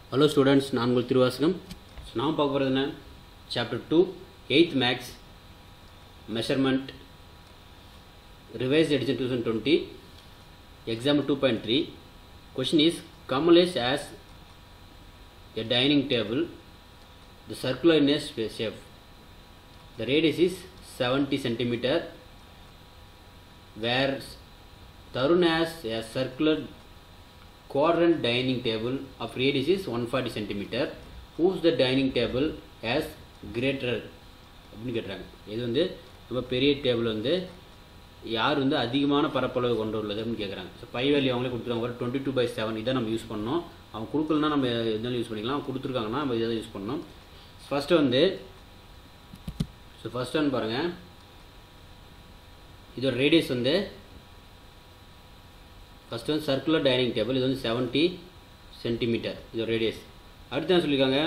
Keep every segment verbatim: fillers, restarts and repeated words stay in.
Hello students, நான் உங்கள் திருவாசகம். நாம் பார்க்க போகிறது என்ன? Chapter two, eighth Maths, Measurement, Revised Edition twenty twenty, Example two point three. Question is, Kamalesh has a dining table, the circular in a shape. The radius is seventy centimeters, where Tarun has a circular quadrant dining table of radius is one hundred forty centimeters. Whose the dining table has greater அப்படின்னு கேட்குறாங்க. இது வந்து ரொம்ப பெரிய table வந்து யார் வந்து அதிகமான பரப்பளவு கொண்டு உள்ளது அப்படின்னு கேட்குறாங்க. ஸோ பை வேல்யூ அவங்களே கொடுத்துருவாங்க. ஒரு டுவெண்ட்டி டூ பை செவன் இதை நம்ம யூஸ் பண்ணோம். அவங்க கொடுக்கலன்னா நம்ம எதுனாலும் யூஸ் பண்ணிக்கலாம். அவங்க கொடுத்துருக்காங்கன்னா நம்ம இதை யூஸ் பண்ணோம். ஃபஸ்ட்டு வந்து ஸோ ஃபஸ்ட் ஒன் பாருங்கள், இதோட ரேடியஸ் வந்து ஃபஸ்ட்டு வந்து சர்க்குலர் டைனிங் டேபிள், இது வந்து செவன்ட்டி சென்டிமீட்டர் இதோட ரேடியஸ். அடுத்து என்ன சொல்லியிருக்காங்க,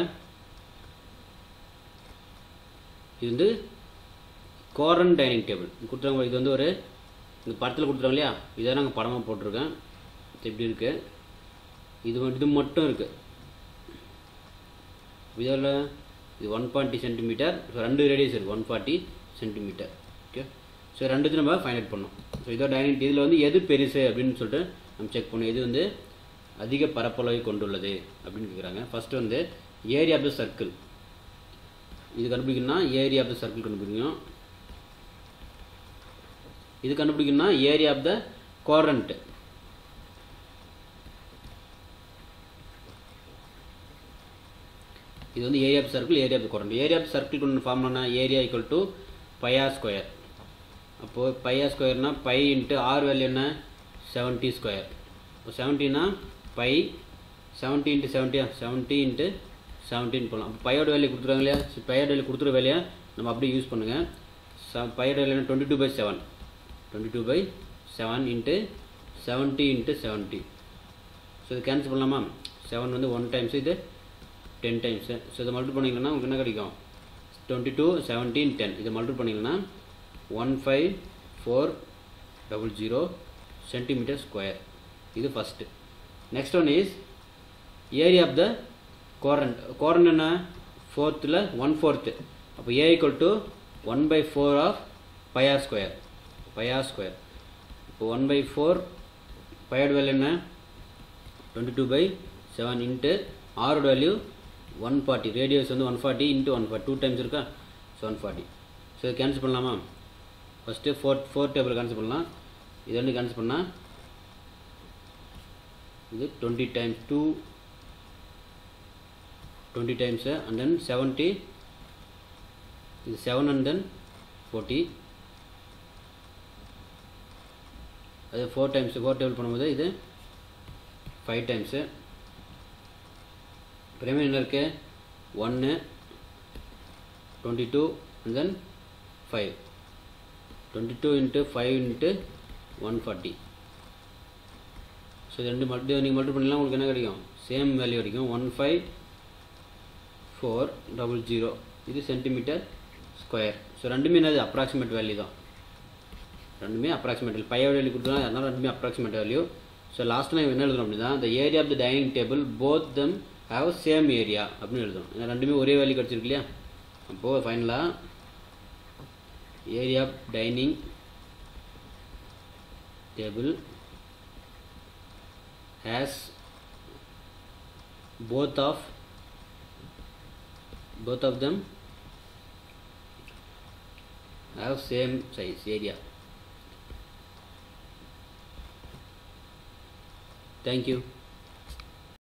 இது வந்து கோரன் டைனிங் டேபிள் கொடுத்துருவாங்க. இது வந்து ஒரு இந்த படத்தில் கொடுத்துருவாங்க இல்லையா, இதை நாங்கள் படமாக போட்டிருக்கேன். எப்படி இருக்குது, இது இது மட்டும் இருக்குது. இதில் இது ஒன் ஃபார்ட்டி சென்டிமீட்டர், ரெண்டு ரேடியஸ் இருக்குது, one forty centimetre. Okay, so ரெண்டுத்தையும் நம்ம ஃபைண்ட் அவுட் பண்ணோம். ஸோ இதோ டைனிங் இதில் வந்து எது பெருசு அப்படின்னு சொல்லிட்டு நம்ம செக் பண்ணோம். எது வந்து அதிக பரப்பளவை கொண்டுள்ளது அப்படின்னு கேட்குறாங்க. ஃபஸ்ட்டு வந்து ஏரியா ஆஃப் த சர்க்கிள், இது கண்டுபிடிக்கணும்னா ஏரியா ஆஃப் த சர்க்கிள் கண்டுபிடிக்கணும். இது கண்டுபிடிக்கணும்னா ஏரியா ஆஃப் த குவாட்ரண்ட், இது வந்து area of circle, area of the quadrant. Area of circle கொண்டு ஃபார்ம்னா area equal to pi r square. அப்போது பையா ஸ்கொயர்னால் பை இன்ட்டு ஆர் வேல்யூ என்ன, செவன்ட்டி ஸ்கொயர். இப்போ செவன்ட்டினா பை செவன்ட்டி இன்ட்டு செவன்ட்டியா, செவன்ட்டி இன்ட்டு செவன்ட்டின்னு போகலாம். அப்போ பையோட வேல்யூ கொடுத்துருவாங்க இல்லையா, பையோட வேல்யூ கொடுத்துற வேலையை நம்ம அப்படியே யூஸ் பண்ணுங்கள். ச பையோட value twenty two by seven, twenty two by seven into seventy into seventy. So இது கேன்சல் பண்ணலாமா, செவன் வந்து ஒன் டைம்ஸ், இது டென் டைம்ஸு. ஸோ இதை மல்டிபிள் பண்ணிங்கன்னா உங்களுக்கு என்ன கிடைக்கும், டுவெண்ட்டி டூ செவன்டீன் டென். இதை மல்டிபிள் பண்ணிங்கன்னா one five four double zero centimetre square. இது first. Next one is area of the quadrant. Quadrant என்ன, ஃபோர்த்தில் ஒன் ஃபோர்த்து. அப்போ A equal to one by four of pi r square, pi r square. இப்போ one by four பையோட value என்ன, twenty two by seven into ஆரோட value one forty. Radius வந்து one forty into one forty, two times இருக்கா, so one forty. So இது cancel பண்ணலாமா, first four four table cancel பண்ணலாம். இது வந்து கேன்சல் பண்ணால் இது twenty times two twenty times and then seventy, இது செவன் அண்ட் தென் ஃபோர்ட்டி. அது ஃபோர் டைம்ஸு, ஃபோர் டேபிள் பண்ணும்போது இது ஃபைவ் டைம்ஸு. ரிமைன் என்ன இருக்குது, ஒன்று twenty two and then five, twenty two into five into one forty. So இது ரெண்டு multi நீங்கள் மல்டிபிள் பண்ணலாம், உங்களுக்கு என்ன கிடைக்கும், சேம் வேல்யூ கிடைக்கும், one five four double zero. இது சென்டிமீட்டர் ஸ்கொயர். ஸோ ரெண்டுமே என்னது அப்ராக்சிமேட் வேல்யூ தான், ரெண்டுமே அப்ராக்சிமேட் வேல்யூ. பையோட வேல்யூ கொடுத்துருவோம், அதனால் ரெண்டுமே அப்ராக்சிமேட் வேல்யூ. ஸோ லாஸ்ட்டில் என்ன எழுதணும் அப்படின்னா, the area of the dining table both them have same area அப்படின்னு எழுதணும். ஏன்னா ரெண்டுமே ஒரே வேல்யூ கிடச்சிருக்கு இல்லையா. அப்போது ஃபைனலாக area of dining table has both of both of them have same size area. Thank you.